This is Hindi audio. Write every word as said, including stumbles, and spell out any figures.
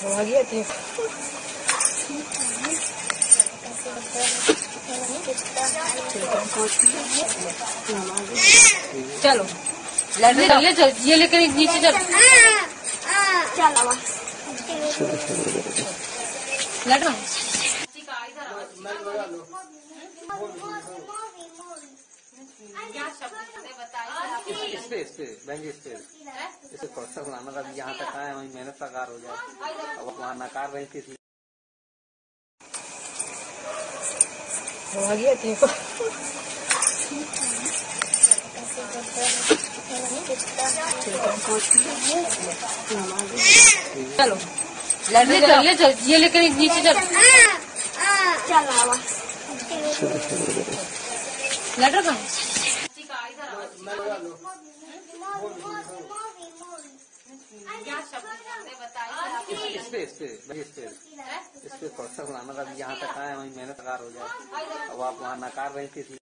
आ गया थी। चलो लड़ने ये लेकर नीचे चल चलो लड़ इस पे इस पे बहन जी इस पे इसे प्रोसेस बनाना था। यहाँ तक आए वही मेहनत का कार हो जाए। अब वहाँ नकार रही थी इसलिए आ गया थी। चलो लड़ने ये लेकर नीचे चल चलो लड़ रहा इस पे इस पे इस पे इस पे प्रोसेस बनाना था। यहाँ तक आए वही मेहनत का कार हो जाए। अब आप वहाँ नकार रही थी इसलिए